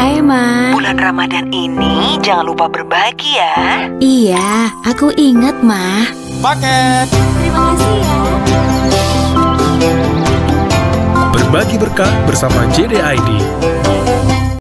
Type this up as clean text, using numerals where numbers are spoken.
Hai, Ma. Bulan Ramadan ini jangan lupa berbagi ya. Iya, aku inget, Ma. Paket. Terima kasih ya. Berbagi berkah bersama JDID.